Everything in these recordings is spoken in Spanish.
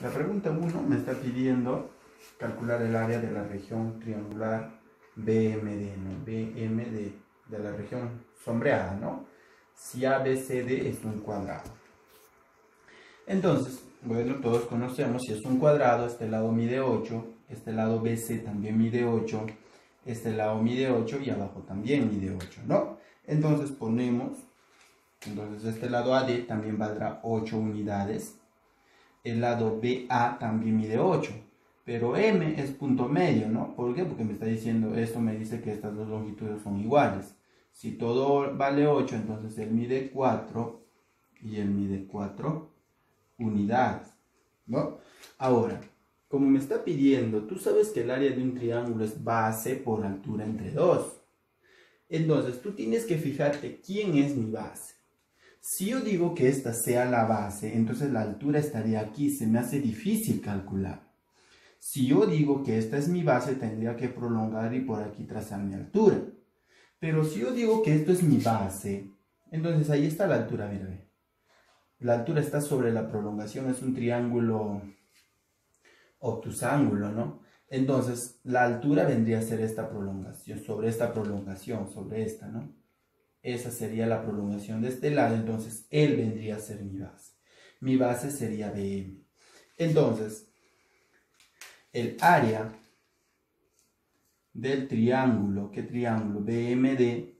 La pregunta 1 me está pidiendo calcular el área de la región triangular BMD, ¿no? BMD, de la región sombreada, ¿no? Si ABCD es un cuadrado. Entonces, bueno, todos conocemos, si es un cuadrado, este lado mide 8, este lado BC también mide 8, este lado mide 8 y abajo también mide 8, ¿no? Entonces ponemos, este lado AD también valdrá 8 unidades. El lado BA también mide 8, pero M es punto medio, ¿no? ¿Por qué? Porque me está diciendo, esto me dice que estas dos longitudes son iguales. Si todo vale 8, entonces él mide 4 y él mide 4 unidades, ¿no? Ahora, como me está pidiendo, tú sabes que el área de un triángulo es base por altura entre 2. Entonces, tú tienes que fijarte quién es mi base. Si yo digo que esta sea la base, entonces la altura estaría aquí, se me hace difícil calcular. Si yo digo que esta es mi base, tendría que prolongar y por aquí trazar mi altura. Pero si yo digo que esto es mi base, entonces ahí está la altura, mira. La altura está sobre la prolongación, es un triángulo obtusángulo, ¿no? Entonces, la altura vendría a ser esta prolongación, sobre esta, ¿no? Esa sería la prolongación de este lado, entonces él vendría a ser mi base. Mi base sería BM. Entonces, el área del triángulo, ¿qué triángulo? BMD,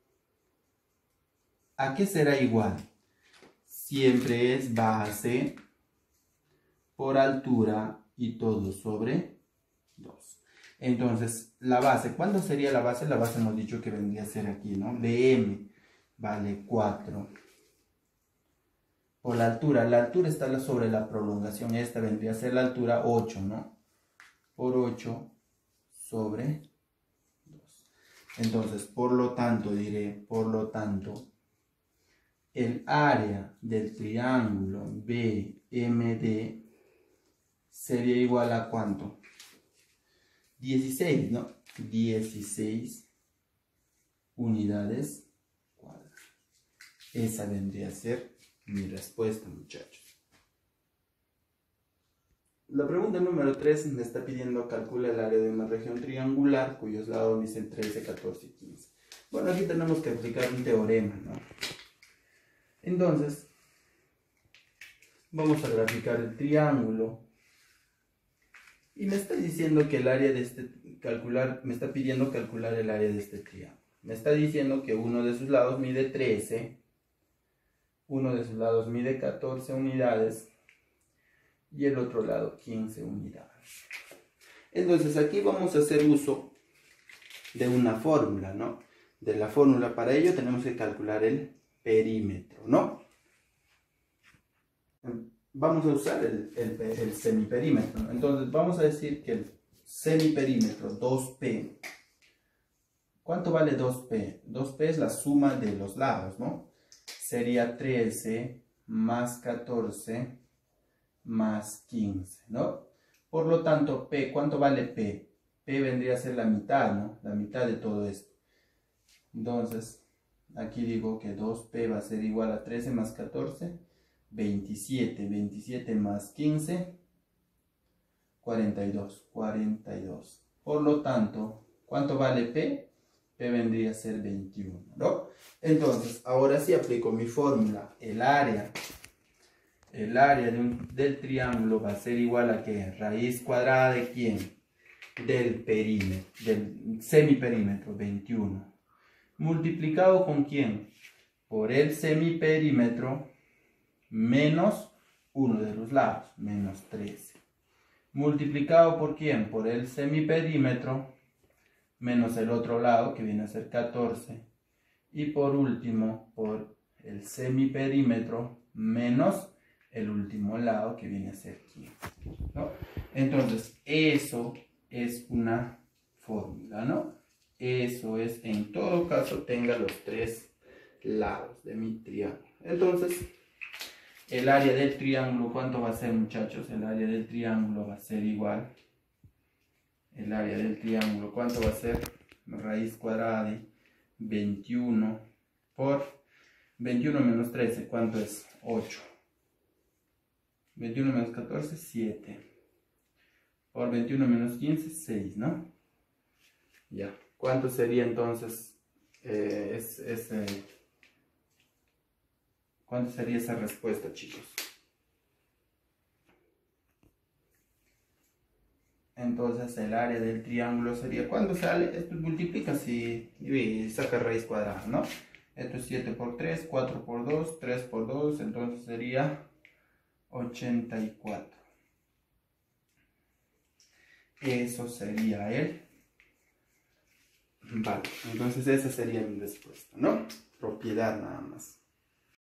¿a qué será igual? Siempre es base por altura y todo sobre 2. Entonces, la base, ¿cuándo sería la base? La base hemos dicho que vendría a ser aquí, ¿no? BM vale 4. Por la altura está sobre la prolongación, esta vendría a ser la altura 8, ¿no? Por 8 sobre 2. Entonces, por lo tanto, el área del triángulo BMD sería igual a ¿cuánto? 16, ¿no? 16 unidades cuadradas. Esa vendría a ser mi respuesta, muchachos. La pregunta número 3 me está pidiendo calcula el área de una región triangular cuyos lados dicen 13, 14 y 15. Bueno, aquí tenemos que aplicar un teorema, ¿no? Entonces, vamos a graficar el triángulo. Y me está diciendo que el área de me está pidiendo calcular el área de este triángulo. Me está diciendo que uno de sus lados mide 13, uno de sus lados mide 14 unidades y el otro lado 15 unidades. Entonces aquí vamos a hacer uso de una fórmula, ¿no? De la fórmula, para ello tenemos que calcular el perímetro, ¿no? Vamos a usar el semiperímetro. Entonces vamos a decir que el semiperímetro 2P. ¿Cuánto vale 2P? 2P es la suma de los lados, ¿no? Sería 13 más 14 más 15, ¿no? Por lo tanto, P, ¿cuánto vale P? P vendría a ser la mitad, ¿no? La mitad de todo esto. Entonces, aquí digo que 2P va a ser igual a 13 más 14, 27. 27 más 15, 42. 42. Por lo tanto, ¿cuánto vale P? P vendría a ser 21, ¿no? Entonces, ahora sí aplico mi fórmula. El área del triángulo va a ser igual a ¿qué? Raíz cuadrada de ¿quién? Del perímetro, del semiperímetro, 21. Multiplicado ¿con quién? Por el semiperímetro menos uno de los lados, menos 13. Multiplicado ¿por quién? Por el semiperímetro menos el otro lado, que viene a ser 14. Y por último, por el semiperímetro menos el último lado, que viene a ser 15, ¿no? Entonces, eso es una fórmula, ¿no? Eso es, en todo caso, tenga los 3 lados de mi triángulo. Entonces, el área del triángulo, ¿cuánto va a ser, muchachos? El área del triángulo va a ser igual. El área del triángulo, ¿cuánto va a ser? Raíz cuadrada de 21 por 21 menos 13, ¿cuánto es? 8. 21 menos 14, 7. Por 21 menos 15, 6, ¿no? Ya. ¿Cuánto sería entonces ¿cuánto sería esa respuesta, chicos? Entonces el área del triángulo sería, ¿cuándo sale? Esto multiplicas y saca raíz cuadrada, ¿no? Esto es 7 por 3, 4 por 2, 3 por 2, entonces sería 84. Eso sería él. Vale, entonces esa sería mi respuesta, ¿no? Propiedad nada más.